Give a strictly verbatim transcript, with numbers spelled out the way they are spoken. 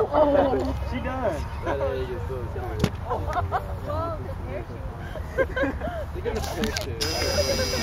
She done. That egg is so sorry. Well, the parachute. Look at the parachute.